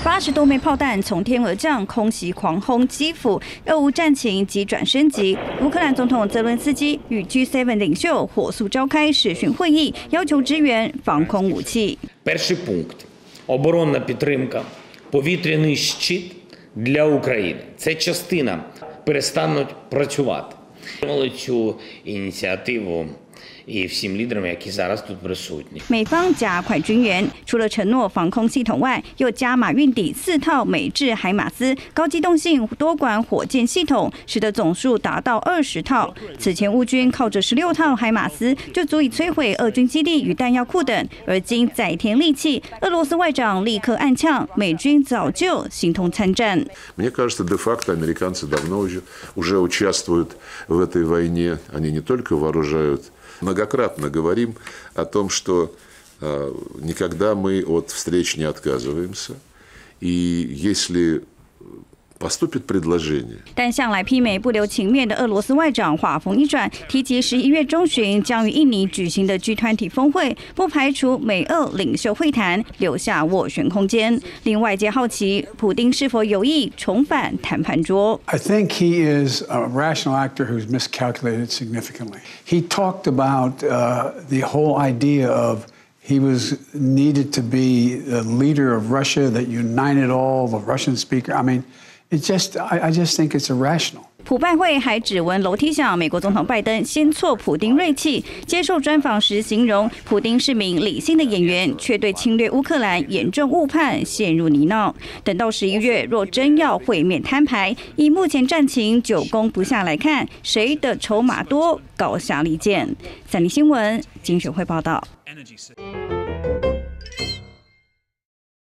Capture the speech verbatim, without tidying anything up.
八十多枚炮弹从天而降，空袭狂轰基辅，俄乌战情急转升级。乌克兰总统泽伦斯基与 G 七 领袖火速召开视讯会议，要求支援防空武器。 Перший пункт – оборонна підтримка, повітряний щит для України. Це частина перестануть працювати. Цю ініціативу і всім лідерам, які зараз тут присутні. 美方加快军援，除了承诺防空系统外，又加码运抵四套美制海马斯高机动性多管火箭系统，使得总数达到二十套。此前乌军靠着十六套海马斯就足以摧毁俄军基地与弹药库等，而今再添利器，俄罗斯外长立刻暗呛，美军早就形同参战。 Мне кажется, де-факто американцы давно уже уже участвуют в этой войне. Они не только вооружают. Многократно говорим о том, что э, никогда мы от встреч не отказываемся. И если поступит предложение. 但向来媲美不留情面的俄罗斯外长话锋一转，提及十一月中旬将于印尼举行的 G 二十 峰会，不排除美俄领袖会谈，留下斡旋空间。令外界好奇，普丁是否有意重返谈判桌 ？I think he is a rational actor who's miscalculated significantly. He talked about uh, the whole idea of he was needed to be the leader of Russia that united all the Russian speakers. I mean. It just, I, I just think it's irrational. 普拜会还只闻楼梯响，美国总统拜登先挫普丁锐气。接受专访时形容，普丁是名理性的演员，却对侵略乌克兰严重误判，陷入泥淖。等到十一月，若真要会面摊牌，以目前战情久攻不下来看，谁的筹码多，高下立见。三立新闻金雪慧报道。